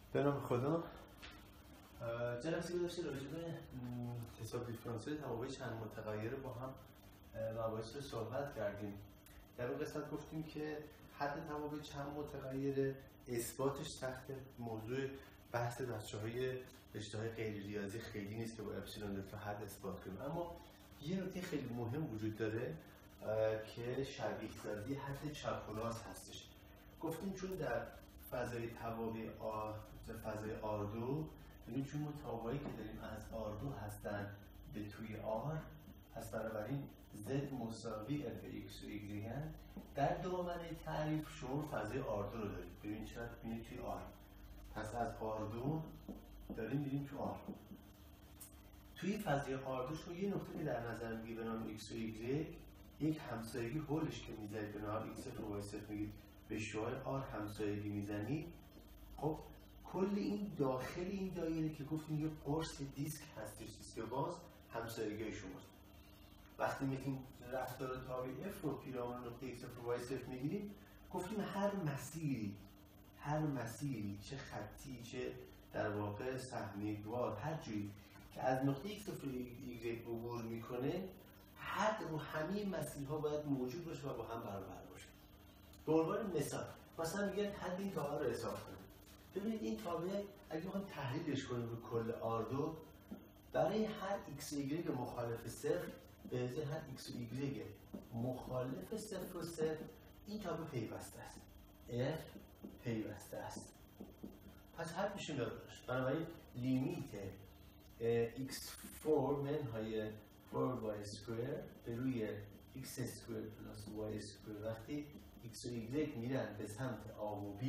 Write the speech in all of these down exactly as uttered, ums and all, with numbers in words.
به نام خدا. جلسه گذشته راجع به حساب دیفرانسیل توابع چند متغیره با هم مباحث رو صحبت کردیم. در اون قسمت گفتیم که حد توابع چند متغیره اثباتش تحت موضوع بحث بچه‌های رشته‌های غیر ریاضی خیلی نیست که با اپسیلون دلتا حد اثبات کنیم، اما یه نکته خیلی مهم وجود داره که شبیه سازی حد چپ‌وراست هستش. گفتیم چون در فضای توابع آر فضای آردو، یعنی چون ما توابعی که داریم از آردو هستن به توی آر، پس بنابراین z مساوی f x و y هست. در دامنه تعریف شما فضای آردو رو داریم. ببین چقدر می‌بینید توی آر. پس از آردو داریم میریم تو آر. توی فضای آردو شما یه نقطه که در نظر میگی به نام x و y، یک همسایگی هولش که میذارید به نام x و y میگید به شعاع آر همسایگی میزنید. خب کل این داخل این دایره که گفتیم یه قرص دیسک هستش که باز همسایگی شماست. وقتی میتونیم رفتار تابع f رو پیرامون نقطه x و y میگیریم، گفتیم هر مسیری هر مسیری چه خطی چه در واقع سهمیه‌وار هر جوری که از نقطه x و y عبور میکنه، حد رو همه مسیرها باید موجود باشه و با هم برابر باشه. به عنوان مثال مثلا میگن حد این تابع رو حساب کنید. ببینید این تابع اگه بخوایم تحلیلش کنیم رو کل آردو، برای هر x و y مخالف صفر به ازای هر x و y مخالف صفر و صفر این تابع پیوسته است. f پیوسته است. پس حد میشه داشت. بنابراین لیمیت ایکس فور منهای فور وای سکوئر به روی x سکوئر پلاس y سکوئر وقتی x و y میرن به سمت a و b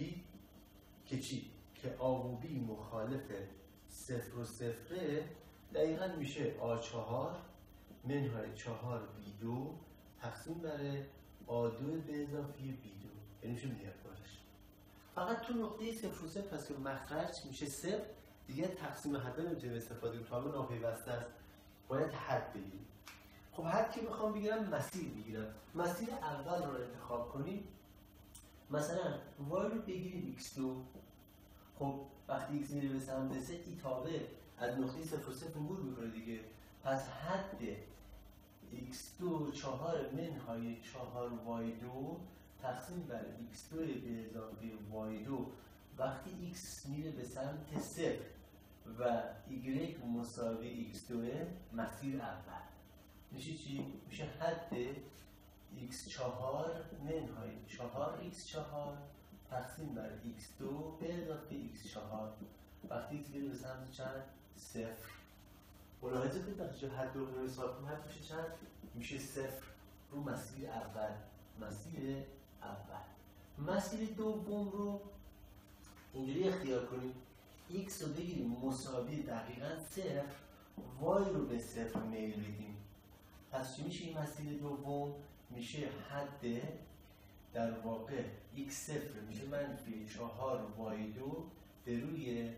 که چی؟ که a و b مخالف صفر و صفره، دقیقا میشه آ چهار منهای چهار بی دو تقسیم بر آ دو به اضافه بی دو، یعنی میشه میارکارش. فقط تو نقطه صفر و صفر پس که مخرج میشه صفر، دیگه تقسیم حد نمیتونیم استفاده کنیم، تابع ناپیوسته است، باید حد بگیریم. خب حد که بخوام بگیرم مسیر بگیرم. مسیر اول رو انتخاب کنیم، مثلا y رو بگیریم ایکس دو. خب وقتی x میره به سمت سه، این تابع از نقطه صفر و صفر عبور میکنه دیگه. پس حد ایکس دو چهار منهای چهار وای دو تقسیم بر ایکس دو به اضافه وای دو وقتی x میره به سمت صفر و y مساوی ایکس دو مسیر اول میشه چی؟ میشه حد x چهار منهای چهار ایکس چهار تقسیم بر ایکس دو به اضافه ایکس چهار وقتی x میره به سمت چند؟ صفر. ملاحظه کنید وقتی حد رو رو حساب کنیم حد میشه چند؟ میشه صفر رو مسیر اول. مسیر اول. مسیر دوم رو اینجوری اختیار کنیم، x رو بگیریم مساوی دقیقاً صفر، y رو به صفر میل بدیم. پس چی میشه این مسیر دوم؟ میشه حد در واقع x صفر میشه منفی چهار وای دو به روی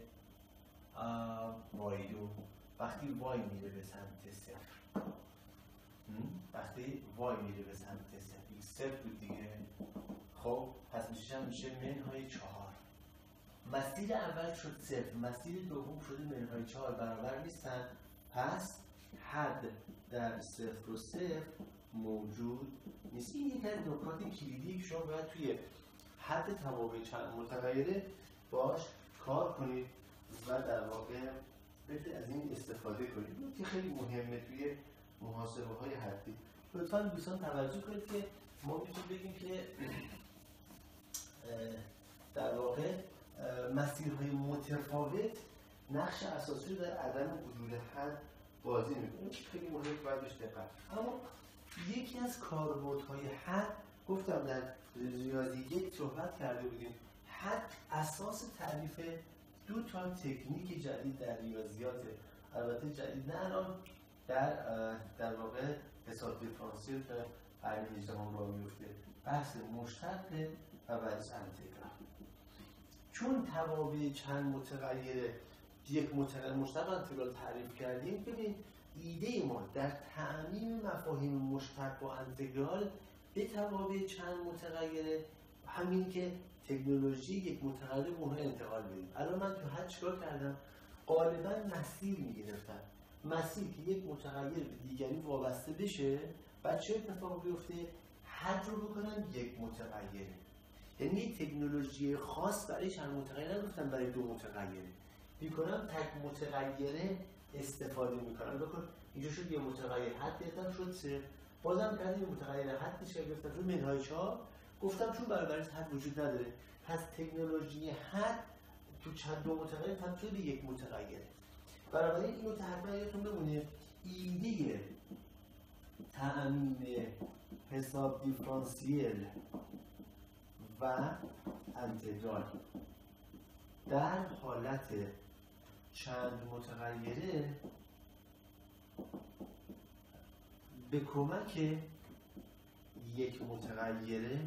وای دو وقتی y میره به سمت صفر. وقتی y میره به سمت صفر، x صفر بود دیگه. خب پس میشه میشه منهای چهار. مسیر اول شد صفر، مسیر دوم شده منهای چهار، برابر نیستن. پس حد در صفر و صفر موجود نیست. این یک از نکات کلیدی که شما باید توی حد توابع چند متغیره باش کار کنید و در واقع بهتر از این استفاده کنید. این که خیلی مهمه توی محاسبه های حدی. لطفاً دوستان توجه کنید که ما میتونیم بگیم که در واقع مسیرهای متفاوت نقش اساسی رو در عدم وجود حد بازی میکنه. خیلی مهمه باید بهش دقت. اما یکی از کاربردهای حد، گفتم در ریاضی یک صحبت کرده بودیم، حد اساس تعریف دو تا تکنیک جدید در ریاضیات، البته جدید نه الان، در در واقع حساب دیفرانسیل که قرن هجدهم را میفته، بحث مشتق و بحث انتگرال. چون توابع چند متغیره یک متغیر مشتق انتگرال تعریف کردیم، ببین ایده ما در تعمیم مفاهیم مشتق و انتگرال به توابع چند متغیره همین که تکنولوژی یک متغیر به اون انتقال بدیم. الان من تو حد چیکار کردم؟ غالبا مسیر میگرفتم، مسیر که یک متغیر به دیگری وابسته بشه، بعد چه اتفاق بیفته؟ حد رو بکنم یک متغیره. یعنی یک تکنولوژی خاص برای چند متغیر نگفتم، برای دو متغیر میکنم، تک متغیره استفاده میکنم. بکن اینجا شد یه متغیر حد گرفتم شد سه، بازم کردیم متغیر حد میشه گرفتم رو منهای چهار، گفتم چون برابرش حد وجود نداره پس تکنولوژی حد تو چند دو متغیر تبدیل به یک متغیره. بنابراین اینو حتما یادتون بمونه، ایده تأمین حساب دیفرانسیل و انتگرال در حالت چند متغیره به کمک یک متغیره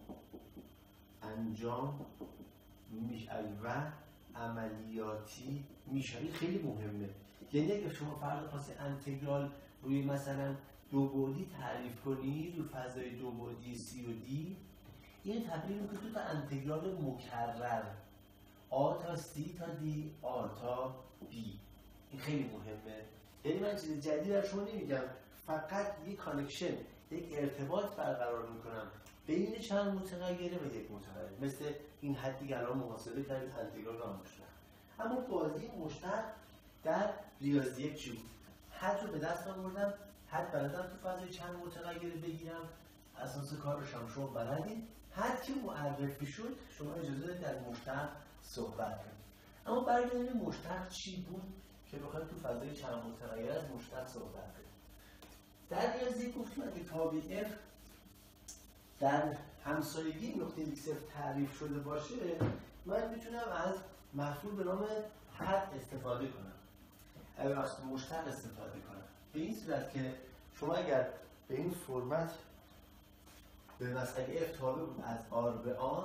انجام میشه و عملیاتی میشه. این خیلی مهمه. یعنی اگه شما فرض خاصی انتگرال روی مثلا دو بعدی تعریف کنید، رو فضای دو بعدی سی و دی، این تبدیل میکنه تو تا انتگرال مکرر آ تا سی تا دی، آ تا بی. این خیلی مهمه. یعنی من چیز جدید در شما نمیگم، فقط یک کانکشن، یک ارتباط برقرار میکنم بین چند متغیره و یک متغیر. مثل این حدی که الان محاسبه کردید انتگرال و مشتق. اما بازی مشتق در ریاضی یک چی بود؟ حد رو به دست آوردم، حد بلدم تو فضای چند متغیر بگیرم، اساس کارش هم شما بلدید. حد که معرفی شد شما اجازه دارید از مشتق صحبت کنید. اما برگردیم مشتق چی بود که بخواید تو فضای چند متغیر از مشتق صحبت کنید. در ریاضی گفتیم اگه تابع F در همسایگی نقطه ایکس اف تعریف شده باشه، من میتونم از مفعول به نام حد استفاده کنم، از مشتق استفاده کنم. به این صورت که شما اگر به این فرمت به مسئله F تابع بود از R به R،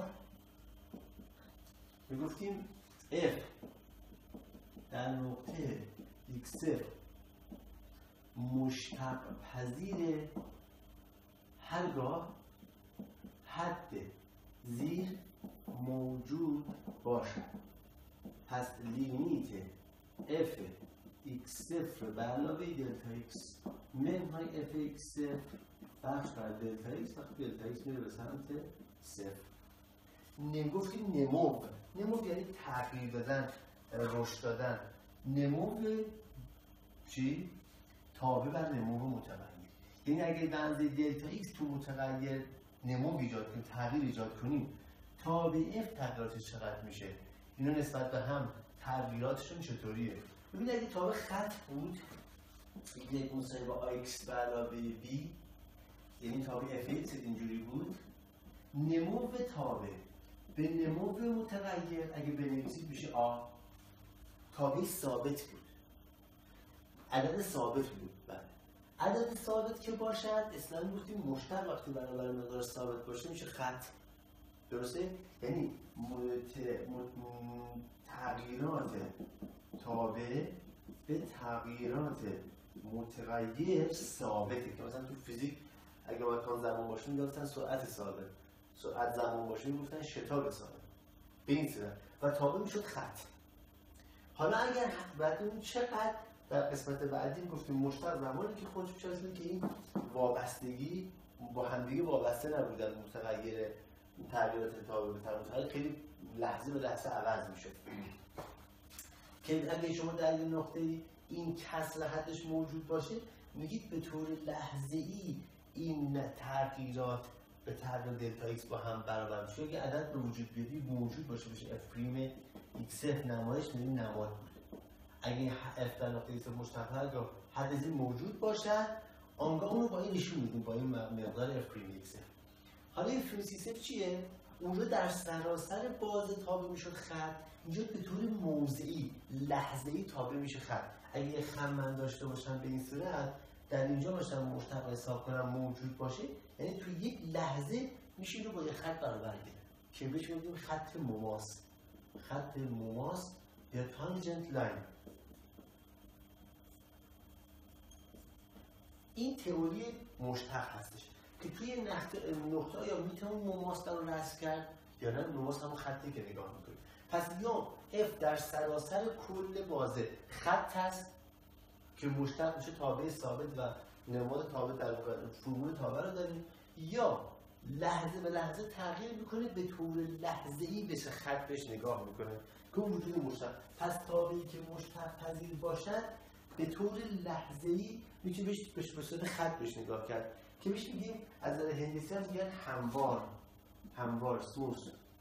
میگفتیم F در نقطه ایکس اف مشتق پذیر هرگاه حد زیر موجود باشد. پس لیمیت اف ایکس صفر به علاوه دلتا ایکس منهای اف ایکس صفر بخش بر دلتا ایکس وقتی دلتا ایکس میره به سمت صفر. نگفتیم نمو، نمو یعنی تغییر دادن، رشد دادن. نمو چی؟ تابع بر نمو متغیر. یعنی اگه به اندازه دلتا ایکس تو متغیر نمو ایجاد کنیم، تغییر ایجاد کنیم، تابع اف تغییراتش چقدر میشه؟ اینا نسبت به هم تغییراتشون چطوریه؟ ببین اگه تابع خط بود، یک مساوی با آیکس به علاوه بی، یعنی تابع اف ایکس اینجوری بود، نمو تابع به نمو متغیر اگه بنویسید میشه آ. تابع ثابت بود، عدد ثابت بود. بله، عدد ثابت که باشد اصلا گفتیم مشتق وقتی برابر مقدار ثابت باشه میشه خط. درسته؟ یعنی تغییرات تابع به تغییرات متغیر ثابته که مثلا تو فیزیک اگه مکان زمان باشه میگفتن سرعت ثابت، سرعت زمان باشه میگفتن شتاب ثابت. به این صورت و تابع میشد خط. حالا اگر بعد اون چقدر در قسمت بعدی گفتیم مشتق زمانی که خودش چیزی که این وابستگی با همدیگه وابسته نبودن، متغیر تغییرات تابع به تغییر خیلی لحظه به لحظه عوض میشه. که اگه شما در این نقطه این کسر حدش موجود باشه میگید به طور لحظه‌ای این تغییرات به تغییر دلتا ایکس با هم برابر میشه. اگه عدد به وجود بیادی موجود باشه بشه اف پریم ایکس اف نمایش میدیم نماد بود. اگه اف در نقطه ایکس مشتق هرگاه حد زیر موجود باشد آنگاه اون رو با این نشون میدیم با این مقدار اف پریم ایکس اف. حالا اف پریم ایکس اف چیه؟ اونجا در سراسر باز تابع میشه خط، اینجا به طور موضعی لحظه‌ای تابع میشه خط. اگه یه خم من داشته باشم به این صورت در اینجا باشم مشتق حساب کنم موجود باشه، یعنی توی یک لحظه میشه رو با یه خط برابر کرد که بهش میگیم خط مماس. خط مماس یا تانجنت لاین. این تئوری مشتق هستش که توی نقطه نقطه یا میتونم مماس رو رسم کرد یا نه نماز همون خطی که نگاه میکنید. پس یا F در سراسر کل بازه خط هست که مشتق میشه تابع ثابت و نماد تابع در فرمول تابع رو داریم، یا لحظه به لحظه تغییر میکنه به طور لحظه‌ای بشه خط بهش نگاه میکنه که اون وجود مشتق. پس تابعی که مشتق پذیر باشد به طور لحظه‌ای میشه بهش به صورت خط بهش نگاه کرد که بهش میگیم از نظر هندسی هم میگن هموار، هموار سموث.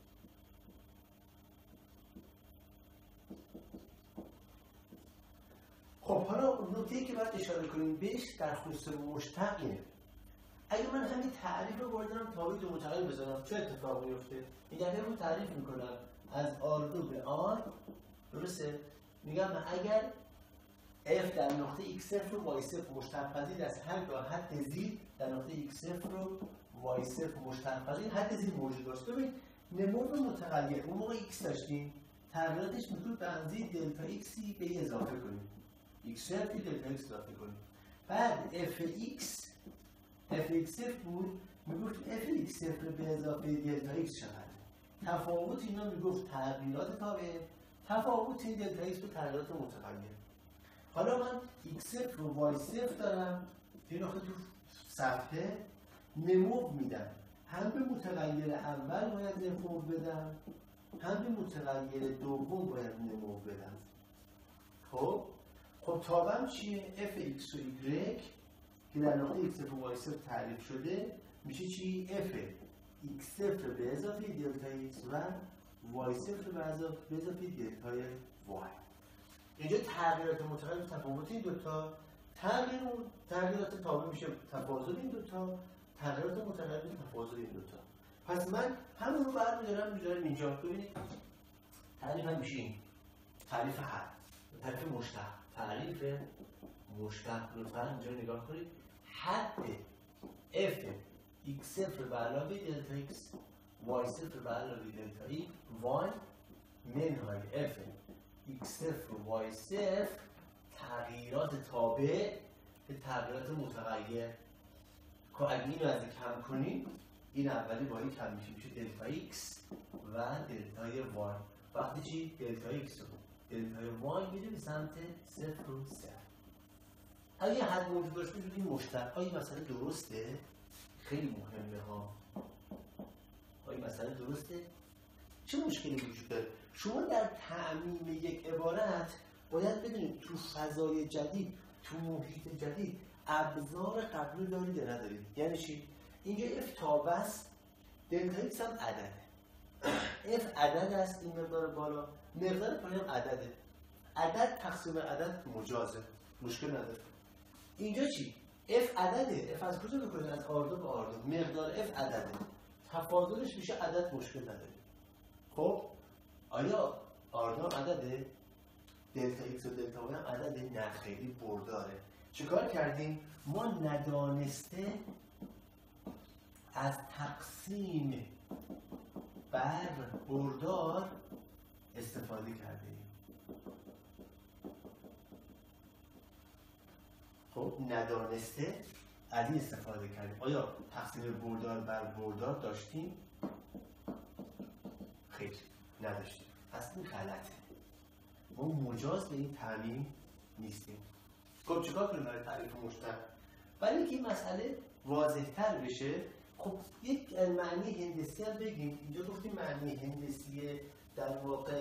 خب حالا نکته‌ای که باید اشاره کنیم بهش در خصوص مشتق اینه. اگه من همین تعریف رو بردارم تابع دو متغیر بزنم چه اتفاقی میفته؟ میگم رو تعریف میکنم از آر دو به آر، درسته؟ میگم من اگر F در نقطه x صفر و y صفر مشتق پذیر است، هرگاه حد زیر در نقطه x صفر و y صفر مشتق پذیر حد زیر موجود باشه. ببین نمو متغیر اون موقع x داشتیم، تغییراتش میتونه به اندازه دلتا x به اضافه کنیم، x صفر دلتا x اضافه کنیم. بعد fx fx صفر بود، میگفت fx صفر به اضافه دلتا x چقدر؟ تفاوت اینا میگفت تغییرات تابع، تفاوت این دلتا x به تغییرات متغیر. حالا من x صفر و y صفر دارم، این نقطه تو صفحه نمو میدم، هم به متغیر اول باید نمو بدم، هم به متغیر دوم باید نمو بدم. خب خب تابعم چیه؟ fx و y که در نقطه x صفر و y صفر تعریف شده میشه چی؟ f x صفر به اضافه دلتا x و y صفر به اضافه دلتا y. اینجا تغییرات متغیر تفاوت این دوتا، تغییر تغییرات تابع میشه تفاضل این دوتا، تغییرات متغیر تفاضل این دوتا. پس من همون رو برمی‌دارم میذارم اینجا. ببینید تعریف هم میشه این تعریف حد، تعریف مشتق، تعریف مشتق. لطفاً اینجا نگاه کنید. حد f x صفر به علاوه دلتا x y صفر به علاوه دلتا y منهای f x صفر و y صفر تغییرات تابع به تغییرات متغیر. که اگه اینو از کم کنیم این اولی با این کم میشه، میشه دلتا x و دلتا y. وقتی چی؟ دلتا x و دلتا y میره به سمت صفر و صفر. اگه حد موجود باشه میشه این مشتق. آیا مسئله درسته؟ خیلی مهمه ها. آیا مسئله درسته؟ چه مشکلی وجود داره؟ شما در تعمیم یک عبارت باید بدونید تو فضای جدید، تو محیط جدید ابزار قبلی دارید یا ندارید. یعنی چی؟ اینجا f تابع است، دلتا x هم عدده. f عدد است، این مقدار بالا، مقدار پایین هم عدده. عدد تقسیم عدد مجازه، مشکل نداره. اینجا چی؟ f عدده. f از کجا بکنید؟ از آر دو به آر دو. مقدار f عدده، تفاضلش میشه عدد، مشکل نداره. خب آیا آر دو عدده؟ دلتا x و دلتا y هم عدده؟ نه خیلی برداره. چیکار کردیم؟ ما ندانسته از تقسیم بر بردار استفاده کردیم. خب ندانسته از این استفاده کردیم. آیا تقسیم بردار بر بردار داشتیم؟ خیر نداشتیم. پس این غلطه. ما مجاز به این تعمیم نیستیم. خب چیکار کنیم برای تعریف مشتق؟ برای اینکه این مسئله واضح‌تر بشه، خب یک معنی هندسی هم بگیم. اینجا گفتیم معنی هندسی در واقع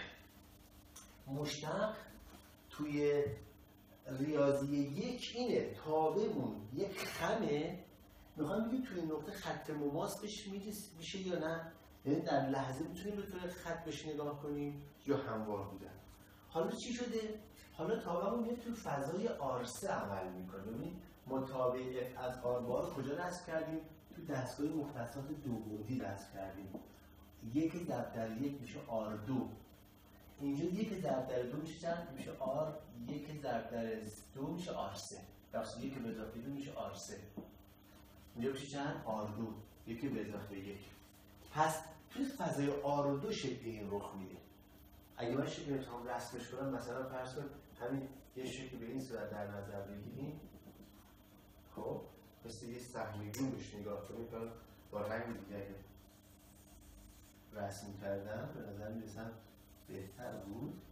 مشتق توی ریاضی یک اینه، تابعمون یک خمه، میخوایم بگیم توی نقطه خط مماس بهش میشه یا نه، یعنی در لحظه میتونیم به طور خط بهش نگاه کنیم یا هموار بودن. حالا چی شده؟ حالا تابعمون میاد توی فضای آر سه عمل میکنه. ببین ما تابع F از آر بار کجا رسم کردیم؟ تو دستگاه مختصات دو بعدی رسم کردیم. یک ضرب در یک میشه آر دو. اینجا یک ضرب در دو میشه چند؟ میشه آر. یک ضرب در دو میشه آر سه. بخش یک به اضافه دو میشه آر سه. اینجا میشه چند؟ آر دو. یک به اضافه یک. پس توی فضای آر دو شکل این رخ میده. اگه من شکل میتونم رسمش کنم، مثلا فرض کن همین یه شکل به این صورت در نظر بگیریم. خب مثل یه سهمیگون بهش نگاه کنیم که با رنگ دیگری. رسم کردم به نظر میرسم بهتر بود.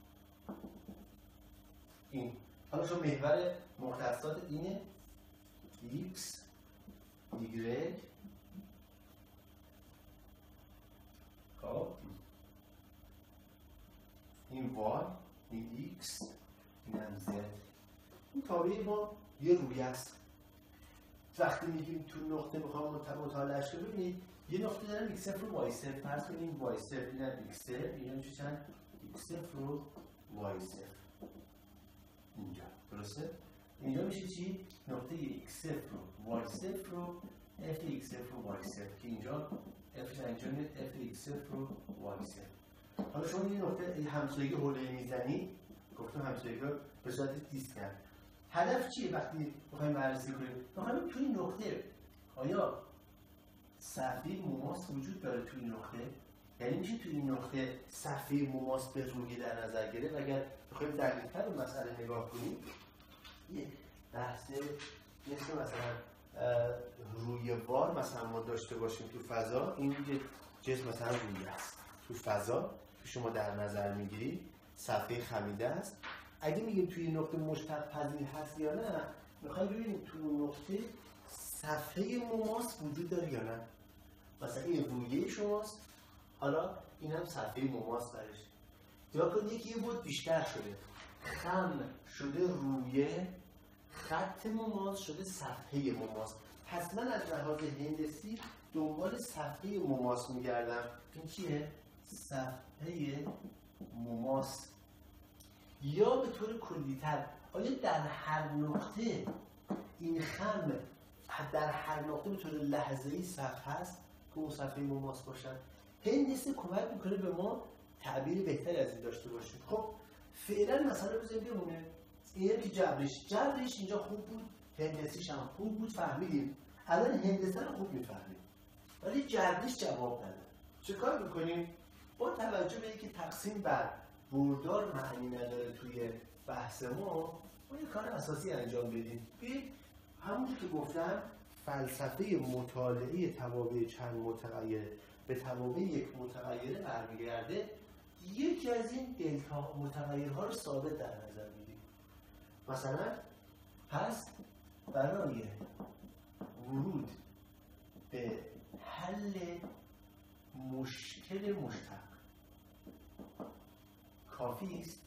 این حالا شما محور مختصات اینه x y خب این y این x این هم z. این تابع ما یه روی است. وقتی میگیم تو نقطه میخوام مطالعهش کنیم ببینید یه نقطه دارم x صفر و y صفر فرض کنیم y صفر اینم x صفر اینم چی چند x صفر و y صفر اینجا درسته؟ اینجا میشه چی؟ نقطه x صفر و y صفر و f x صفر و y صفر که اینجا f انجام f x صفر و y صفر. حالا شما این نقطه همسایگی حوله میزنی گفتم همسایگی رو به صورت دیسکن. هدف چیه وقتی بخوایم بررسی کنیم؟ بخوایم توی این نقطه آیا صفحه مماس وجود داره توی این نقطه؟ یعنی میشه توی این نقطه صفحه مماس به روی در نظر گرفت. اگر بخوایم دقیق‌تر به مسئله نگاه کنیم یه بحث مثل مثلا روی وار مثلا ما داشته باشیم تو فضا، این یه جسم مثلا روی است تو فضا که شما در نظر میگیرید صفحه خمیده است. اگه میگیم توی این نقطه مشتق پذیر هست یا نه میخوایم ببینیم توی اون نقطه صفحه مماس وجود داره یا نه. مثلا این رویه شماست، حالا این هم صفحه مماس درش. یا کنید یکی یه بود بیشتر شده، خم شده رویه، خط مماس شده صفحه مماس. پس من از لحاظ هندسی دنبال صفحه مماس میگردم. این چیه؟ صفحه مماس. یا به طور کلی‌تر آیا در هر نقطه این خم در هر نقطه به طور لحظه‌ای صفحه هست که اون صفحه مماس باشن؟ هندسه کمک میکنه به ما تعبیر بهتری از این داشته باشیم. خب فعلا مثلا بزنیم بمونه اینه که جبرش جبرش اینجا خوب بود، هندسیش هم خوب بود، فهمیدیم. الان هندسه رو خوب میفهمیم ولی جبرش جواب نداره. چه کار میکنیم؟ با توجه به اینکه تقسیم بر بردار معنی نداره توی بحث ما، ما یه کار اساسی انجام بدیم. ببین همونجور که گفتم فلسفه مطالعه توابع چند متغیر به توابع یک متغیره برمیگرده. یکی از این دلتا متغیرها رو ثابت در نظر میگیریم. مثلا پس برای ورود به حل مشکل مشتق کافی است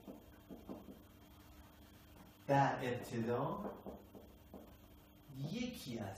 در ابتدا یکی از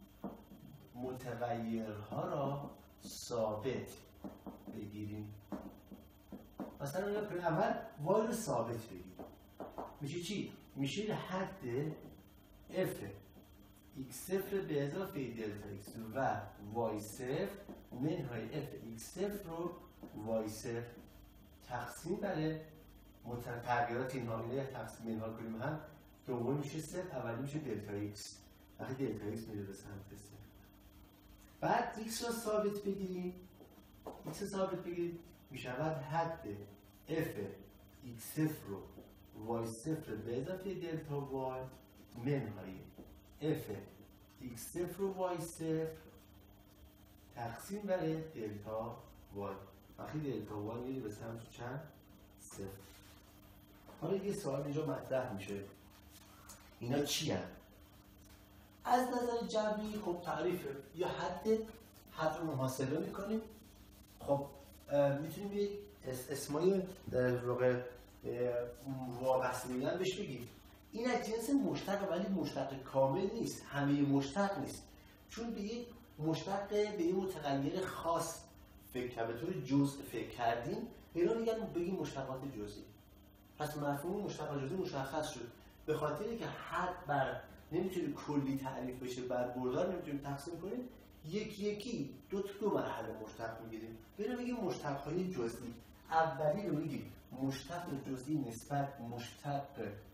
متغیرها را ثابت بگیریم. مثلا اول وای رو ثابت بگیریم. میشه چی؟ میشه حد f x صفر به اضافه دلتا x و y صفر منهای f x صفر رو y صفر تقسیم بر تغییرات اینها. اینه تقسیم اینها کنیم هم دوم میشه صفر، اولی میشه دلتا x. وقتی دلتا x میره به سمت صفر بعد x رو ثابت بگیریم. x رو ثابت بگیریم میشود حد f x صفر رو y صفر به اضافه دلتا y منهای f x صفر و y صفر تقسیم بر دلتا y. وقتی دلتا y میره به سمت چند؟ صفر. حالا یه سوال اینجا مطرح میشه، اینا چی هست؟ از نظر جبری خب تعریف یا حد حد رو محاسبه میکنیم. خب میتونیم یه اسمای در واقع وابسته بودن بهش بگیم. این از جنس مشتق ولی مشتق کامل نیست، همه مشتق نیست، چون به یک مشتق به یک متغیر خاص فکر کرد، به طور جزء فکر کردیم، اینا میگن بگیم مشتقات جزئی. پس مفهوم مشتقات جزئی مشخص شد. به خاطر اینکه حد بر نمیتونه کلی تعریف بشه، بر بردار نمیتونیم تقسیم کنیم، یکی یکی دو تا دو مرحله مشتق میگیریم. بریم بگیم مشتق‌های جزئی. اولی رو میگیم مشتق جزئی نسبت مشتق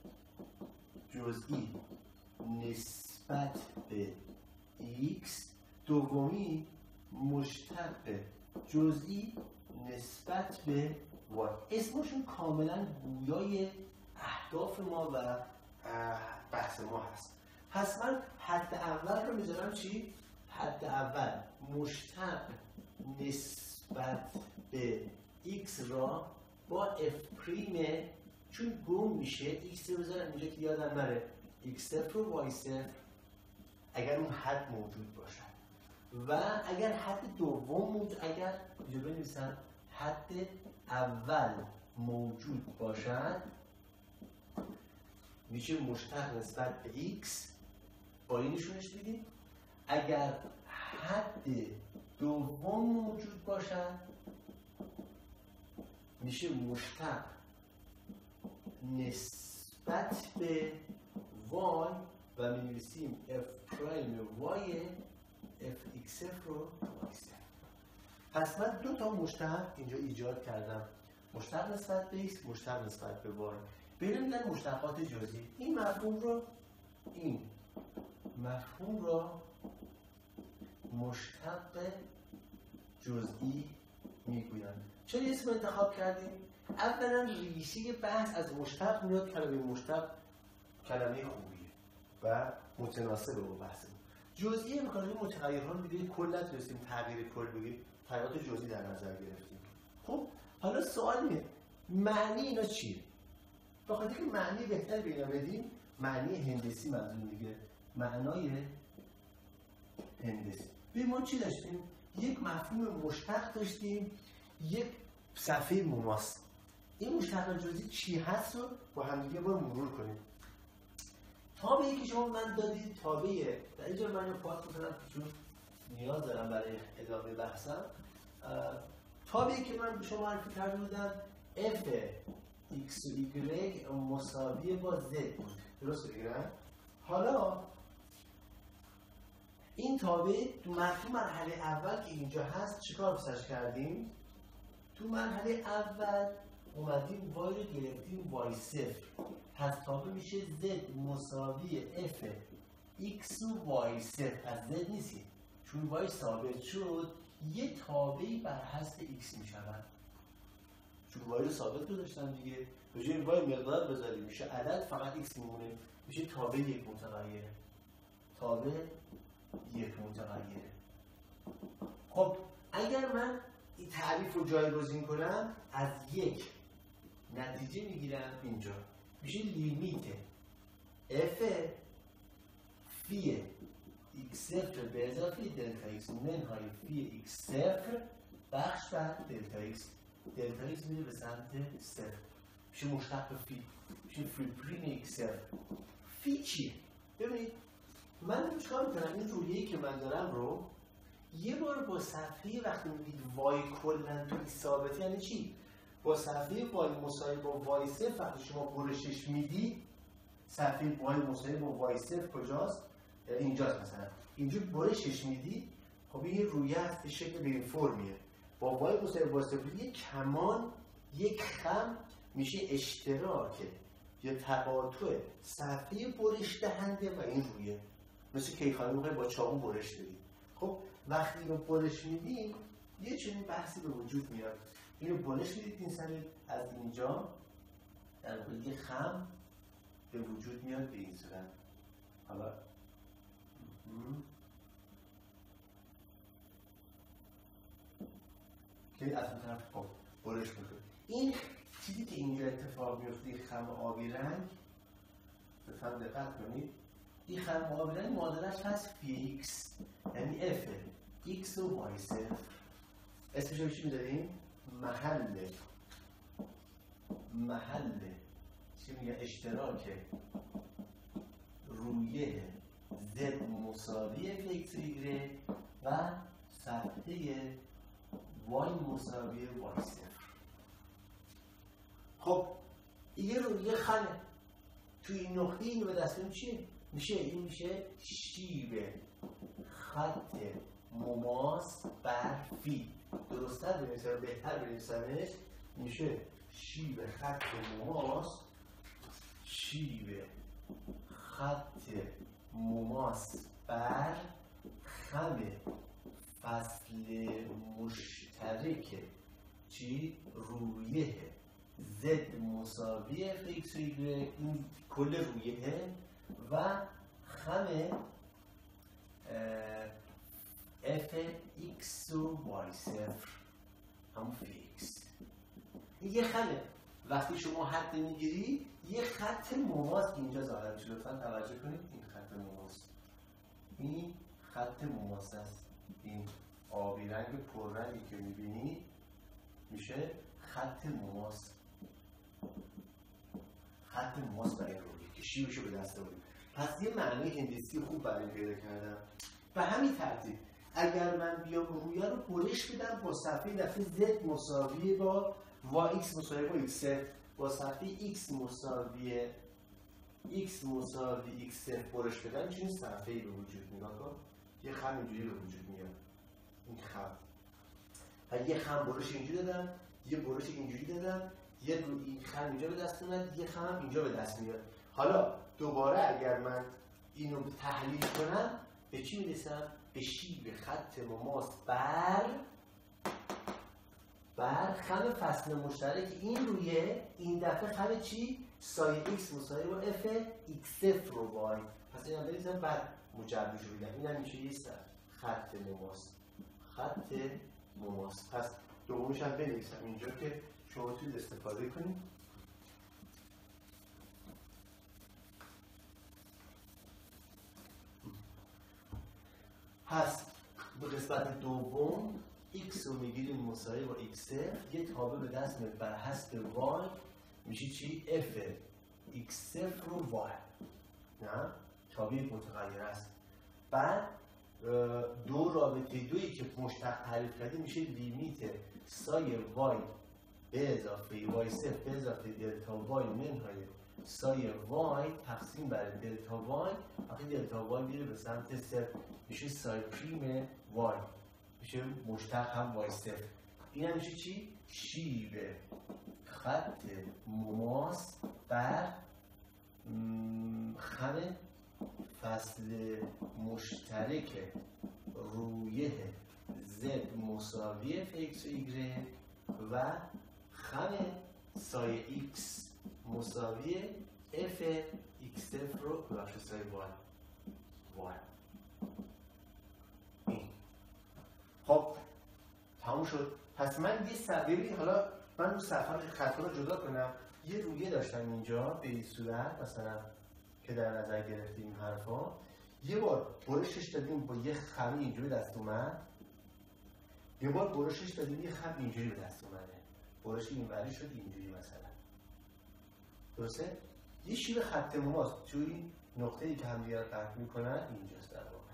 جزئی نسبت به x. دومی مشتق جزئی نسبت به y. اسمشون کاملا گویای اهداف ما و بحث ما هست. پس من حد اول رو میذارم چی؟ حد اول مشتق نسبت نسبت به x را با f پریم چون گم میشه x رو بذارم اینجا که یادم نره x صفر و y صفر اگر اون حد موجود باشد و اگر حد دوم موجود اگر اینجا بنویسم حد اول موجود باشد میشه مشتق نسبت به x با این نشونش بدیم. اگر حد دوم موجود باشد میشه مشتق نسبت به y و می نویسیم f پرایم y f x صفر و y صفر. پس من دو تا مشتق اینجا ایجاد کردم، مشتق نسبت به x، مشتق نسبت به y. بریم در مشتقات جزئی. این مفهوم رو این مفهوم را مشتق جزئی میگویند. چرا اسم انتخاب کردیم؟ اولا ریشه بحث از مشتق میاد، کلمه مشتق کلمه خوبیه و متناسب با بحث. جزئی می‌خوایم متغیرها رو بگیم، کل نتونستیم تغییر کل بگیم، تغییرات جزئی در نظر گرفتیم. خب حالا سوال اینه معنی اینا چیه؟ بخاطر که معنی بهتر به اینا بدیم، معنی هندسی منظور دیگه، معنای هندسی. ببین ما چی داشتیم؟ یک مفهوم مشتق داشتیم، یک صفحه مماس. این مشتق جزئی چی هست رو با هم دیگه باید مرور کنیم. تابعی که شما من دادید تابعه، در اینجا من رو پاک می‌کنم چون نیاز دارم برای ادامه بحثم. تابعی که من به شما معرفی کرده بودم f x و y مساوی با z بود. درست بگیرم؟ حالا این تابع تو مرحله اول که اینجا هست چیکار بسش کردیم؟ تو مرحله اول اومدیم y رو گرفتیم y صفر، پس تابع میشه z مساوی f x و y صفر. از z نیستیم چون y ثابت شد، یه تابعی بر حسب x میشود. چون y رو ثابت گذاشتم دیگه، به جای y مقدار بذاریم میشه عدد، فقط x میمونه، میشه تابع یک متغیره. تابع یک متغیره. خب اگر من این تعریف رو جایگزین کنم از یک نتیجه میگیرم اینجا میشه لیمیت f فی x صفر به اضافه دلتا x منهای فی x صفر بخش بر دلتا x. دلتا x میره به سمت صفر، میشه مشتق فی، میشه فی پریم x صفر. فی چیه؟ ببینید من چیکار میکنم؟ این رویه‌ای که من دارم رو یه بار با صفحه وقتی میگید y کلا توی ثابته یعنی چی؟ با صفحه y مساوی با y صفر وقتی شما برشش میدی، صفحه y مساوی با y صفر کجاست؟ اینجاست مثلا. اینجا برشش میدی، خب این رویه هست به شکل به این فرمیه. با y مساوی با صفر یک کمان یک خم میشه اشتراک یا تقاطع صفحه برش دهنده و این رویه. مثل کیخانه میخوایی با چاقو برش بدی. خب وقتی اینو برش میدیم یه چنین بحثی به وجود میاد. اینو برش میدید این سمت از اینجا در واقع یه خم به وجود میاد به این صورت. حالا که از اون طرف خب برش میکنه. این چیزی که اینجا اتفاق میفته خم آبی رنگ بفهم دقت کنید، این خم آبی رنگ معادلش هست فی x یعنی f x و y صفر. اسمش رو چی میذاریم؟ محل محل چی میگه؟ اشتراک رویه z مساوی f x و y و صفحه y مساوی y صفر. خب یه رویه خمه توی این نقطه اینو به دست کنیم چیه؟ میشه این میشه شیب خط مماس بر فی. درست‌تر بنویسم، بهتر بنویسمش، میشه شیب خط مماس شیب خط مماس بر خم فصل مشترک چی؟ رویه z مساوی f x و y، این کل رویه و خم f x و y صفر. همون فیکس. این یه خمه. وقتی شما حد میگیری یه خط مماس اینجا ظاهر میشه. لطفاً توجه کنید این خط مماس. این خط مماس است. این آبی رنگ پررنگی که میبینی میشه خط مماس. خط مماس برای روی که شیبشو به دست آوریم. پس یه معنی هندسی خوب برای پیدا کردم. به همین ترتیب اگر من بیام رویه رو برش بدم با صفحه دفعه z مساوی با و x مساوی با x با صفحه x مساوی x مساوی x برش بدم چنین صفحه‌ای به وجود میاد. یه خم اینجوری به وجود میاد. این خم. و یه خم برش اینجوری دادم، یه برش اینجوری دادم، یه رو این خم اینجا به دست میاد، یه خم اینجا به دست میاد. حالا دوباره اگر من اینو تحلیل کنم به چی میرسم؟ به شیب خط مماس بر بر خم فصل مشترک این روی این دفعه خم چی؟ سایه x مساوی با f x صفر رو وای. پس اینم بریزم بعد مجربش رو بگم. اینم میشه یه سر خط مماس. خط مماس. پس دومش هم بنویسم اینجا که شما توی استفاده کنید. پس به قسمت دوم x رو میگیریم مساوی با x صفر، یه تابع به دست میاد بر حسب y میشه چی؟ f x صفر رو y. نه؟ تابع متغیر است. بعد دو رابطه دویی که مشتق تعریف کردیم میشه لیمیت سای y به اضافه y صفر به اضافه دلتا y منهای سای y تقسیم بر دلتا y. وقتی دلتا y میره به سمت صفر میشه سای پریم y، میشه مشتق هم y صفر. این هم میشه چی؟ شیب خط مماس بر خم فصل مشترک رویه z مساوی fx و y و خم سایه x مساوی f x صفر رو ببخش سایه y y. این خب تموم شد. پس من یه صفحه، حالا من رو صفحه خطا رو جدا کنم، یه رویه داشتم اینجا به این صورت مثلا که در نظر گرفتیم این حرفا، یه بار برشش دادیم با یه خم اینجوری دست اومد، یه بار برشش دادیم یه خم اینجوری به دست اومده، برش اینوری شد اینجوری مثلا. درسته؟ یه شیب خط مماس توی نقطه‌ای که هم دیگر قطع میکنن اینجاست در واقع.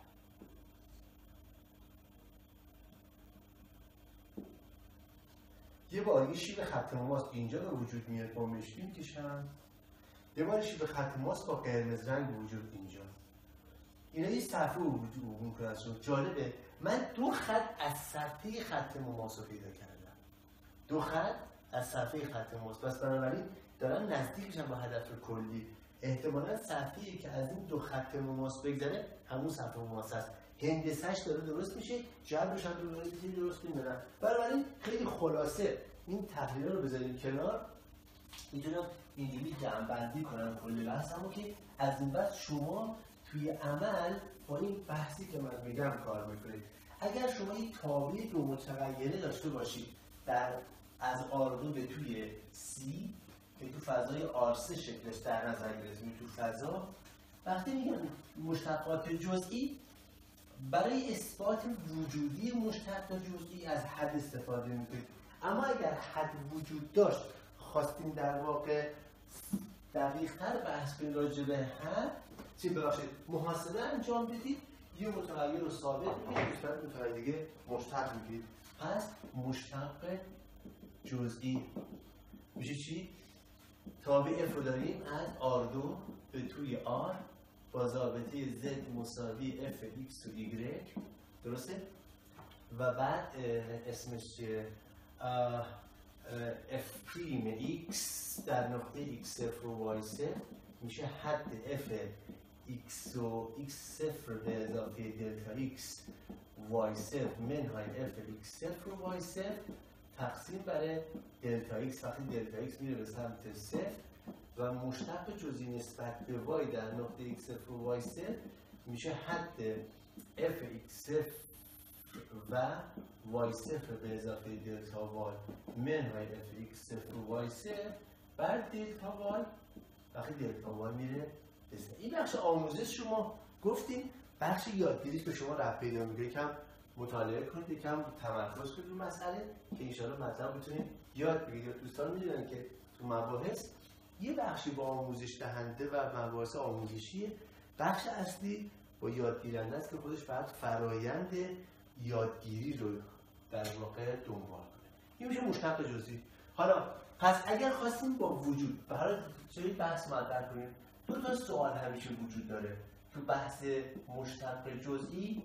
یه بار یه شیب خط مماس اینجا به وجود میاد با مشکی میکشم، یه بار شیب خط مماس با قرمز رنگ به وجود اینجا. اینا یه صفحه به وجود میکنن. جالبه من دو خط از صفحه خط مماس رو پیدا کردم. دو خط از صفحه خط مماس. پس بنابراین دارن نزدیک میشن با هدف کلی. احتمالاً صفحه‌ای که از این دو خط مماس بگذره همون صفحه مماس است. هندسه‌اش داره درست میشه، جبرش هم درست درست می‌کنن. بنابراین خیلی خلاصه این تحلیل رو بذاریم کنار. میتونم اینجوری جمع‌بندی کنم کل بحثمو که از این بعد شما توی عمل با این بحثی که من میگم کار میکنید. اگر شما یک تابع دو متغیره داشته باشید در از آر دو به توی سی که تو فضای آر سه شکلش در نظر گرفتیم تو فضا، وقتی میگم مشتقات جزئی برای اثبات وجودی مشتق جزئی از حد استفاده میکنید. اما اگر حد وجود داشت خواستیم در واقع دقیق‌تر بحث کنیم راجع به حد چی ببخشید محاسبه انجام بدید، یه متغیر رو ثابت می‌کنید، مثلا متغیر دیگه مشتق می‌گیرید. پس مشتق جزئی میشه چی؟ تابع f رو داریم از آر دو به توی R با ضابطه z مساوی f x و y، درسته؟ و بعد اسمش چیه؟ f پریم x در نقطه x صفر و y صفر میشه حد f x و x صفر به اضافه دلتا x y صفر منهای f x صفر و y صفر تقسیم بر دلتا x وقتی دلتا x میره به سمت صفر و مشتق جزئی نسبت به y در نقطه x صفر و y صفر میشه حد f x صفر و وای صفر به اضافه دلتا وای منهای اف ایکس صفر وای صفر بر دلتا وای وقتی دلتا وای میره بزنه. این بخش آموزش شما گفتیم بخش یادگیری که شما رفت پیدا میگه یکم مطالعه کنید، یکم تمرکز کنید رو مسئله که انشاءالله مطلب بتونید یاد بگیرید. دوستان میدونن که تو مباحث یه بخشی با آموزش دهنده و مباحث آموزشی، بخش اصلی با یادگیرنده است که خودش بعد فرایند یادگیری رو در واقع دنبال کنه. این میشه مشتق جزئی. حالا پس اگر خواستیم با وجود برای چه بحث مطرح کنیم، دو تا سوال همیشه وجود داره تو بحث مشتق جزئی،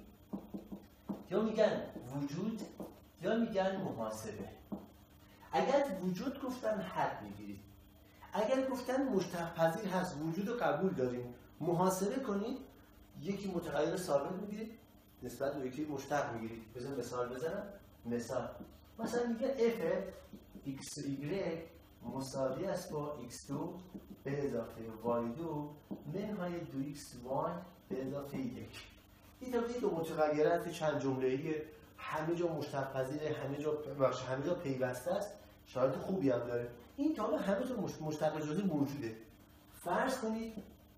یا میگن وجود یا میگن محاسبه. اگر وجود گفتن حد میگیرید، اگر گفتن مشتق پذیر هست وجود رو قبول داریم محاسبه کنید، یکی متغیر ثابت میگیرید نسبت به یکی مشتق میگیرید. بزن مثال بزنم. مثال مثلا میگه اف ایکس ایگرگ مساوی است با ایکس دو به اضافه وای دو منهای دو ایکس وای به اضافه یک. این طبقه دو متغیره است که چند جمله‌ایه، همه جا مشتق پذیره، همه جا بخش همه جا پیوسته است، شرایط خوبی هم داره. این طبقه همه جا مشتق جزئی موجوده. فرض کنید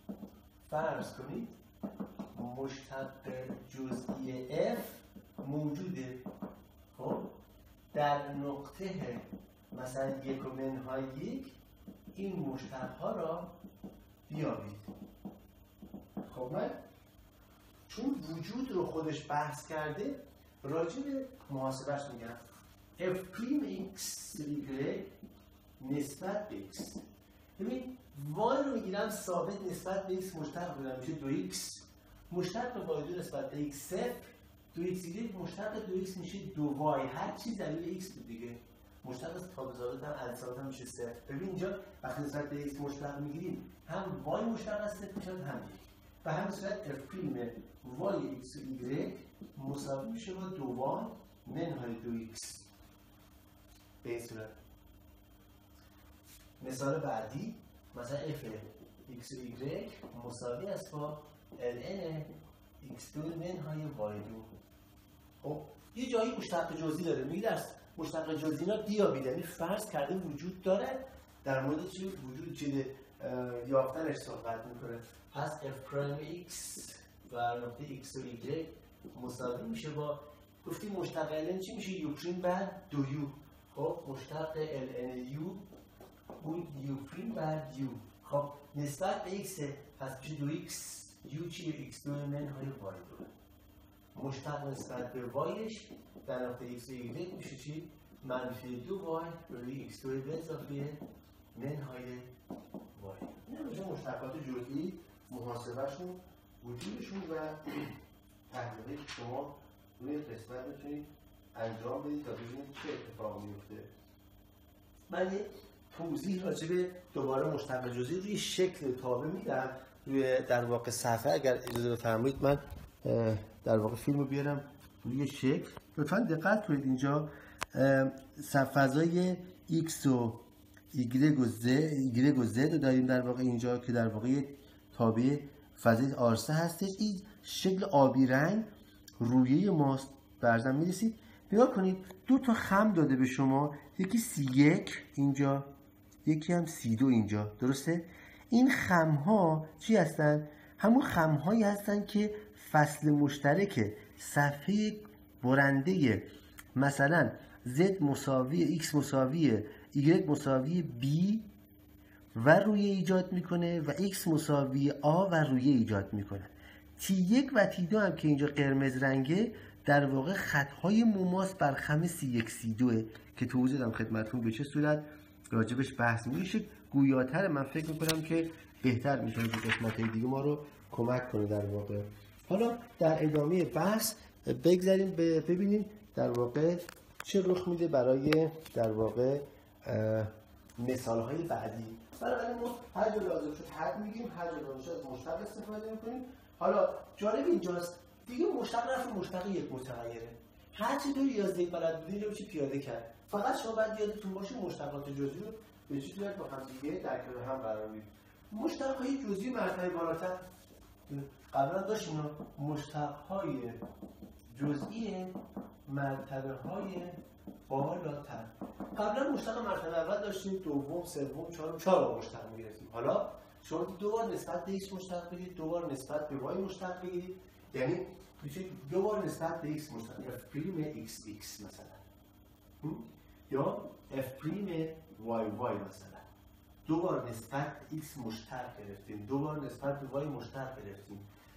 فرض کنید مشتق جزئی f موجوده. خب در نقطه مثلا یک و منهای یک این مشتق ها را بیابید. خب من چون وجود رو خودش بحث کرده راجع به محاسبهش میگم f پریم x y نسبت به x. ببین وای رو میگیرم ثابت نسبت به x مشتق بودم میشه دو ایکس، مشتق به وای دو نسبت به x صفر، دو ایکس دیگه مشتق دو ایکس میشه دو وای، هر چیز دلیل x بود دیگه. مشتق از تابع‌زائد هم انصاف هم میشه صفر. ببین اینجا وقتی نسبت به x مشتق میگیریم هم وای مشتق از صفر میشه هم یک. به همین صورت f پریم وای x و y مساوی میشه با دو وای منهای دو ایکس. به این صورت مثال بعدی مثلا f x و y مساوی است با ln x دو منهای وای دو. خب یه جایی مشتق جزئی داره، میگه در مشتق جزئی اینا بیابید، یعنی فرض کرده وجود داره، در مورد چی وجود چیه یافتنش صحبت میکنه. پس f پرایم x و نقطه x و y مساوی میشه با گفتیم مشتق ln چی میشه؟ u پریم بر دو یو. خب مشتق ln u بود u پریم بر u. خب نسبت به x پس میشه دو ایکس، u چیه؟ x دو منهای وای دو. مشتق نسبت به وایش در نقطه x و y میشه چی؟ منفی دو وای روی x دو به اضافه منهای وای. این میشه مشتقات جزئی، محاسبهشون، وجودشون و تحلیلی که شما روی قسمت میتونید انجام بدید تا ببینید چه اتفاقی میفته. من یه توضیح راجع به دوباره مشتق جزئی روی شکل تابع میدم روی در واقع صفحه. اگر اجازه بفرمایید من در واقع فیلم رو بیارم روی شکل. لطفاً دقت کنید اینجا فضای x و y و z y و z رو داریم در واقع اینجا که در واقع تابع فضای آرسه هستش. این شکل آبی رنگ رویه ماست. برزن میرسید نگاه کنید دو تا خم داده به شما، یکی سی یک اینجا یکی هم سی دو اینجا، درسته؟ این خم ها چی هستن؟ همون خم هایی هستن که فصل مشترک صفحه برنده مثلا z مساوی x مساوی y مساوی b و رویه ایجاد میکنه و x مساوی a و رویه ایجاد میکنه. تی یک و تی دو هم که اینجا قرمز رنگه در واقع خطهای موماس بر خم سی یک سی دوه که توضیح دادم خدمتتون به چه صورت راجبش بحث میشه. گویاتر من فکر میکنم که بهتر میشه که قسمت‌های دیگه ما رو کمک کنه در واقع. حالا در ادامه بحث بگذاریم ببینیم در واقع چه رخ میده برای در واقع مثال‌های بعدی. برای ما هر جا لازم شد حد میگیم، هر جا لازم شد از مشتق استفاده میکنیم. حالا جالب اینجاست دیگه مشتق رفت مشتق یک متغیره. هر چی تو ریاضی بلد بودی رو میشه پیاده کرد. فقط شما باید یادتون باشه مشتقات جزئی رو به چه صورت با هم دیگه در کنار هم قرار میدیم. مشتق‌های جزئی مرتبه بالاتر قبلا داشتیم مشتق‌های جزئی مرتبه های بالاتر. قبلا مشتق مرتبه اول داشتیم، دوم، سوم، چهارم، چهار بار مشتق می‌گرفتیم. حالا شما دو بار نسبت به x مشتق بگیرید، دو بار نسبت به y مشتق بگیرید، یعنی میتونید دو بار نسبت به x مشتق f پریم x x مثلا، یا f پریم y y مثلا. دو بار نسبت به x مشتق گرفتیم، دو بار نسبت به y مشتق گرفتیم،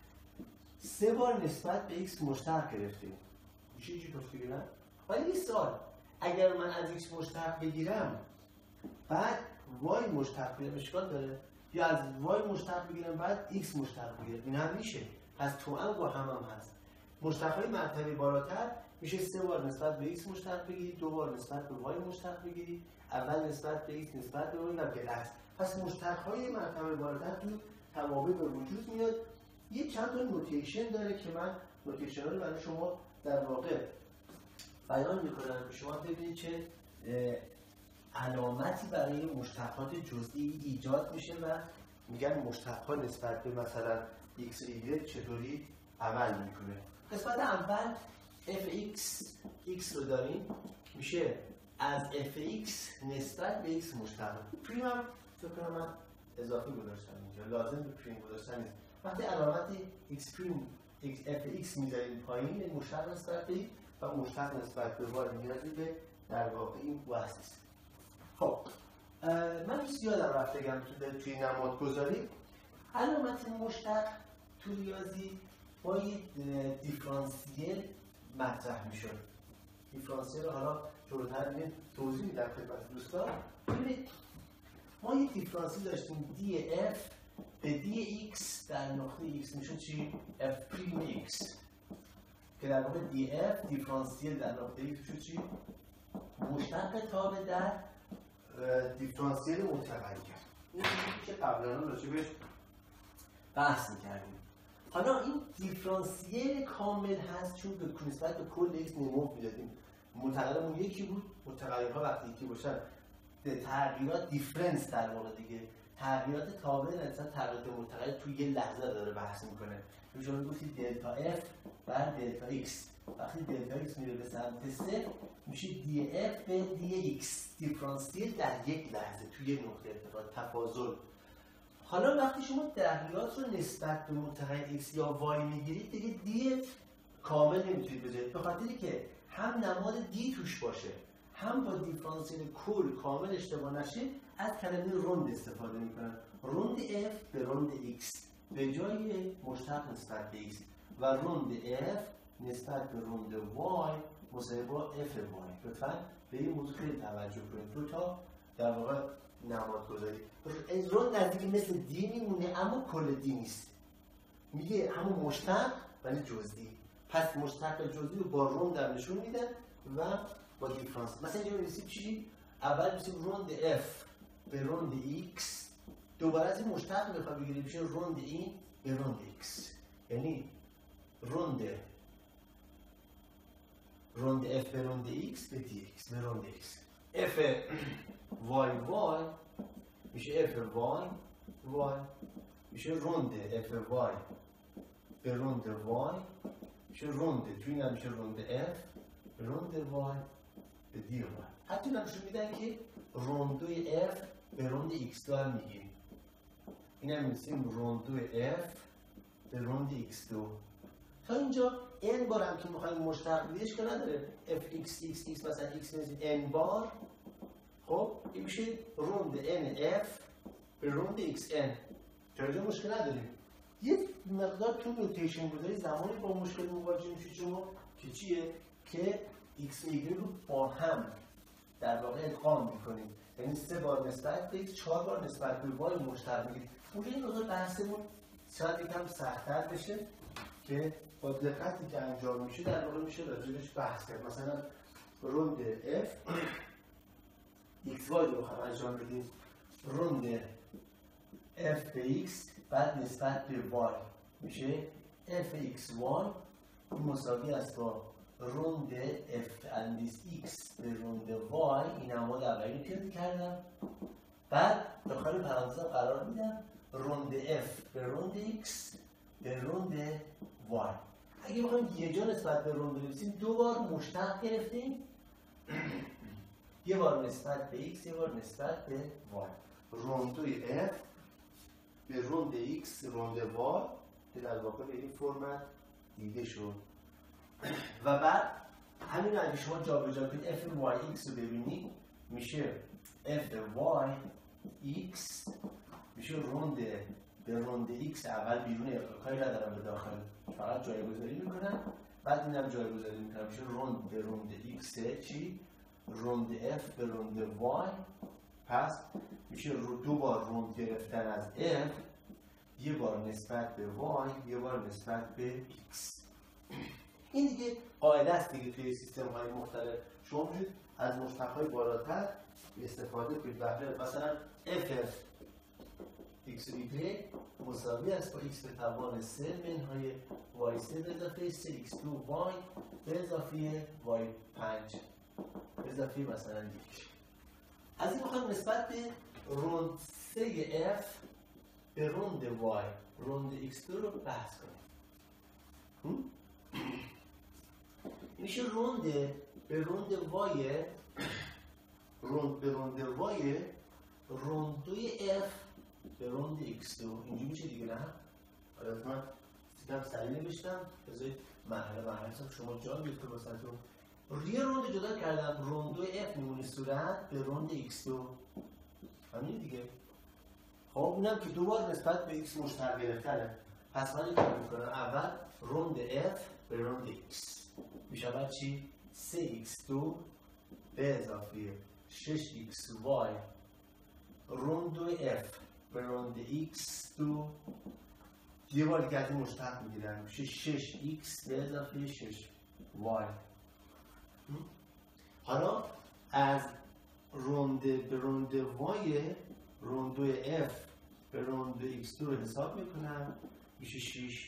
سه بار نسبت به x مشتق گرفتیم. میشه چی گفت بگیرم؟ ولی یه سوال، اگر من از x مشتق بگیرم بعد y مشتق بگیرم اشکال داره؟ یا از y مشتق بگیرم بعد x مشتق بگیرم؟ این هم میشه. پس توأم با هم هم هست. مشتق‌های مرتبه بالاتر میشه سه بار نسبت به x مشتق بگیرید، دو بار نسبت به y مشتق بگیرید، اول نسبت به x نسبت به y و بالعکس. پس مشتق‌های مرتبه بالاتر تو توابع به وجود میاد. یه چند تا نوتیشن داره که من نوتیشن‌ها رو برای شما در واقع بیان می‌کنم. شما ببینید چه علامتی برای مشتقات جزئی ایجاد میشه و میگن مشتق‌ها نسبت به مثلا x y چطوری عمل میکنه. قسمت اول fx x رو داریم، میشه از fx نسبت به x مشتق. پریم هم فکر کنم من اضافی گذاشتم اینجا، لازم به پریم گذاشتن نیست. وقتی علامت x پریم fx میذاریم پایین، این مشتق نسبت به و مشتق نسبت به y نیازی به در واقع این واسه. خب من این یادم رفته بگم توی نمادگذاری علامت مشتق تو ریاضی با یک دیفرانسیل مطرح میشه. دیفرانسیل حالا جلوتر میگه توضیح میدم خدمت دوستان. ببینید ما یک دیفرانسیل داشتیم دی اف به دی x در نقطه x میشه چی؟ f پریم x که در واقع دی اف دیفرانسیل در نقطه x میشه چی؟ مشتق تابع در دیفرانسیل متغیر. این چیزی که قبلا راجبش بحث می‌کردیم. حالا این دیفرانسیل کامل هست چون به نسبت به کل x نمو میدادیم. متغیرمون یکی بود، متغیرها وقتی یکی باشن تغییرات دیفرنس در واقع دیگه تغییرات تابع نسبت تغییرات متغیر توی یه لحظه داره بحث میکنه. شما میگفتید دلتا f بر دلتا x، وقتی دلتا x میره به سمت صفر میشه دی اف به دی x، دیفرانسیل در یک لحظه توی یک نقطه ارتفاع تفاضل. حالا وقتی شما تغییرات رو نسبت به متغیر x یا y میگیرید دیگه دی کامل نمیتونید بذارید، به خاطری که هم نماد دی توش باشه هم با دیفرانسیل کل کامل اشتباه نشه از کلمه روند استفاده میکنن. روند f به روند x به جای مشتق نسبت به x و روند f نسبت به روند y مساوی با f y. لطفاً به این موضوع خیلی توجه کنید. دو تا در واقع نمادگذاری. روند نزدیک مثل دی میمونه اما کل دی نیست. میگه همون مشتق ولی جزئی. پس مشتق جزئی رو با روند هم نشون میدن و با دیفرانس. مثلا اینجا می‌نویسیم چی؟ اول می‌نویسیم روند f به روند x، دوباره از این مشتق بخواد بگیریم میشه روند این به روند x، یعنی روند روند f به روند x به dx به روند x. f y y میشه f y y میشه روند f y به روند y میشه روند توی این میشه روند f به روند y به دی y. حتی نشون میدن که روندوی f به روند x دو هم میگیریم. این هم میسیم روندوی f به روند x دو. تا اینجا n بار هم که میخوایم مشتق بیدیش که نداره f x x x مثلا x میزید n بار. خب این میشه روند n f به روند x n. جایجا مشکل نداریم. یه مقدار تو نوتیشن گذاری زمانی با مشکل مواجه میشه شما که چیه؟ که x و y رو با هم در واقع ادغام میکنیم، یعنی سه بار نسبت به x، چهار بار نسبت به y مشتق میگیریم. اونجا این مقدار بحثمون شاید یکم سخت‌تر بشه که با دقتی که انجام میشه در واقع میشه راجعش بحث کرد. مثلا روند f x y رو بخوام انجام بدیم، روند f به x بعد نسبت به y میشه f x y مساوی است با روند f اندیس x به روند y. این نماد اولی پیاده کردم، بعد داخل پرانتز قرار میدم روند f به روند x به روند y. اگه بخوایم یه جا نسبت به روند بنویسیم دو بار مشتق گرفتیم، یه بار نسبت به x، یه بار نسبت به y. روندوی f به روند x روند y که در واقع به این فرمت دیده شد. و بعد همین اگه شما جابجا کنید f y x رو ببینید میشه f y x میشه روند به روند x اول بیرون کاری ندارم به داخل، فقط جایگذاری میکنم، بعد اینم جایگذاری میکنم میشه روند به روند x چی؟ روند f به روند y. پس میشه رو دو بار روند گرفتن از f، یه بار نسبت به y، یه بار نسبت به x. این دیگه قاعده است دیگه توی سیستم های مختلف. شما میتونید از مشتق‌های بالاتر استفاده کنید. مثلا f x و y مساوی است با x به توان سه منهای y سه به اضافه سه x دو y به اضافه y پنج به اضافه مثلا یک. از این بخوایم نسبت به روند سه f به روند y روند x دو رو بحث کنیم. میشه روند به روند y روند به روند y روندوی f به روند x دو. اینجوری میشه دیگه نه؟ حالا من سیستم سریع نوشتم، بذارید مرحله مرحله شما جا بیفته واسهتون. یه روند جدا کردم، روندوی f میمونه صورت به روند x دو. همین دیگه. خب اونم که دو بار نسبت به x مشتق گرفتنه. پس من اینو میکنم اول روند f به روند x میشه بعد چی؟ سه x دو به اضافه شش x y روندوی f به روند x دو یه بار دیگه از این مشتق میگیرن میشه شش x به اضافه شش y. حالا از روند به روند y روندوی f به روند x دو رو حساب میکنم میشه شش.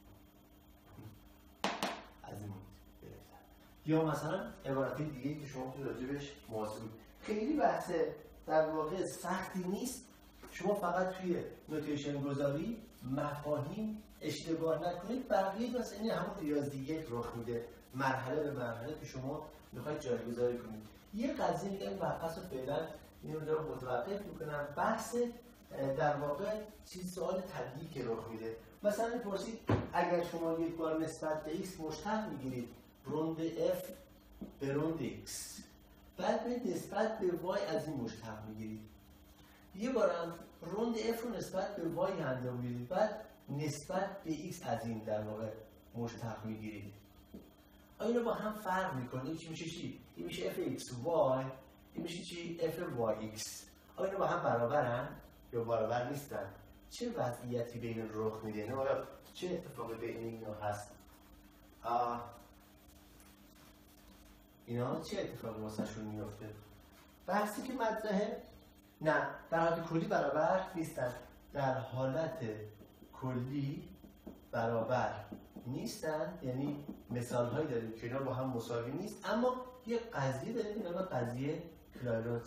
از این گرفتم. یا مثلا عبارتی دیگه که شما تو راجبش محاسبه خیلی بحث در واقع سختی نیست، شما فقط توی نوتیشن گذاری مفاهیم اشتباه نکنید، بقیه مثلا این همون ریاضی یک رخ میده مرحله به مرحله که شما میخواید جایگذاری کنید. یه قضیه میگم بحث رو فعلا اینو رو متوقف میکنم. بحث در واقع چیز سوال تطبیقی که رخ میده. مثلا میپرسید اگر شما یک بار نسبت به x مشتق میگیرید روند f به روند x، بعد به نسبت به y از این مشتق میگیرید، یه بارم روند f رو نسبت به y انجام میدید، بعد نسبت به x از این در واقع مشتق میگیرید. آیا اینو با هم فرق میکنه؟ این میشه چی؟ این میشه f x y، این میشه چی؟ f y x. آیا اینو با هم برابرن یا برابر نیستن؟ چه وضعیتی بین رخ میده؟ نه آیا چه اتفاقی بین اینا هست؟ آه. اینا چه اتفاقی واسهشون میفته؟ بحثی که مطرحه نه در حالت کلی برابر نیستن، در حالت کلی برابر نیستن، یعنی مثال هایی داریم که اینا با هم مساوی نیست، اما یه قضیه داریم به نام قضیه کلایروت.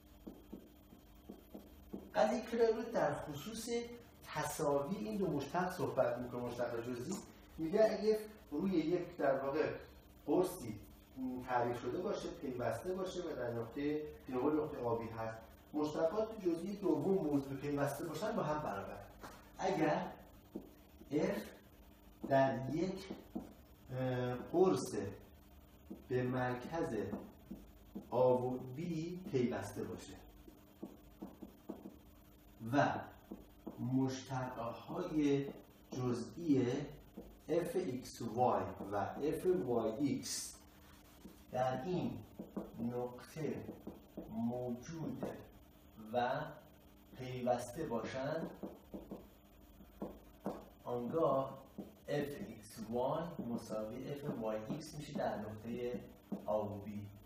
قضیه کلایروت در خصوص تساوی این دو مشتق صحبت میکنه، مشتق جزئی. میگه اگه روی یک در واقع قرصی تعریف شده باشه، پیوسته باشه و در نقطه نقطه نقطه آبی هست، مشتقات جزئی دوم موضوع پیوسته باشن با هم برابر. اگر f در یک قرص به مرکز آ و b پیوسته باشه و مشتقهای جزئی fxy و fyx در این نقطه موجود و پیوسته باشند، آنگاه fxy مساوی fyx میشه در نقطه آ و b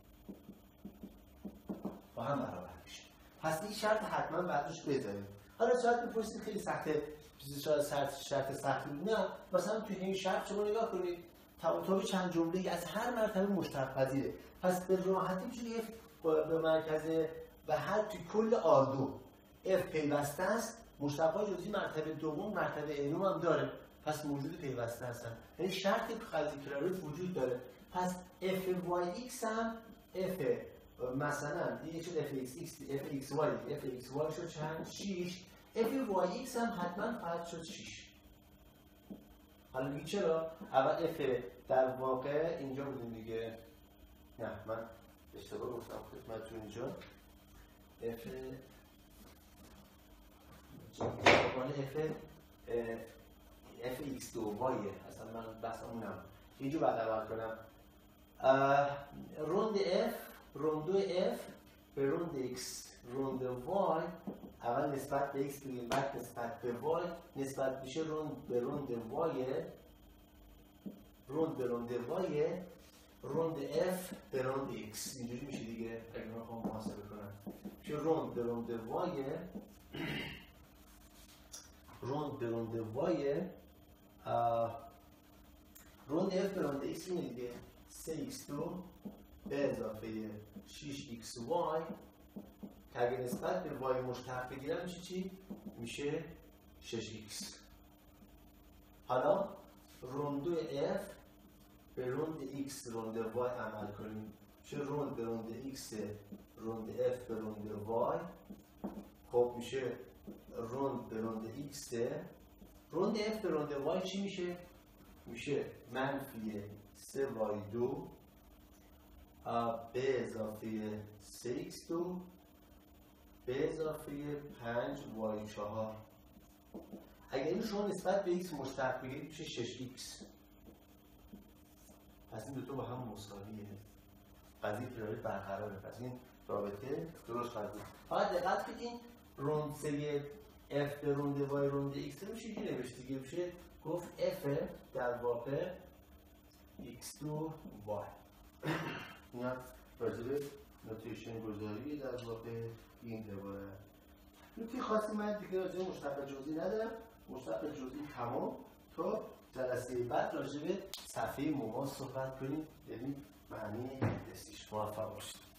با هم برابر میشه. پس این شرط حتما بعدش بذاریم. حالا شاید بپرسید خیلی سخته، شاید شرط سختی بود. نه، مثلا توی این شرط شما نگاه کنید تا چند جمله از هر مرتبه مشتق پذیره. پس به راحتی میشه به مرکز و هر توی کل آر دو f پیوسته است، مشتقات جزئی مرتبه دوم مرتبه انوم هم داره. پس موجود پیوسته هستن. یعنی شرط قضیه کراروف وجود داره. پس اف وای ایکس هم اف مثلا دیگه شد اف ایکس ایکس اف ایکس وای اف ایکس وای شد چند؟ شش. اف وای ایکس هم حتما خواهد شد شش. حالا میگی چرا؟ اول اف در واقع اینجا بودیم دیگه. نه من اشتباه گفتم خدمتتون اینجا. اف اف اف ایکس دو وایه. اصلا من بحثم اونم. اینجا بعد عمل کنم. روند اف روند اف به روند x روند y اول نسبت به x بگیم بعد نسبت به y نسبت میشه روند به روند y روند به روند y روند f به روند x اینجوری میشه دیگه. اگه من خواهم محاسبه کنم میشه روند به روند y روند به روند y روند f به روند x اینه دیگه سه ایکس دو به اضافه شش ایکس وای که اگه نسبت به وای مشتق بگیرم میشه چی؟ میشه شش ایکس. حالا روندو f به روند x روند y عمل کنیم میشه روند به روند x روند f به روند y. خب میشه روند به روند x روند f به روند y چی میشه؟ میشه منفی سه وای دو به اضافه سه ایکس دو به اضافه پنج وای چهار. اگر این شما نسبت به x مشتق بگیرید میشه شش ایکس. پس این دوتا با هم مساویه. قضیه کراروف برقراره. پس این رابطه درست قضیه. فقط دقت کنید روند سری f به روند y روند x میشه چی نوشت دیگه؟ میشه گفت f در واقع ایکس دو وای. اینا راجع به نوتیشن گذاری در واقع این عبارت. نکته خاصی من دیگه راجع به مشتق جزئی ندارم. مشتق جزئی تمام. تا جلسه بعد راجع به صفحه موما صحبت کنیم ببین معنی هندسیش. موفق باشید.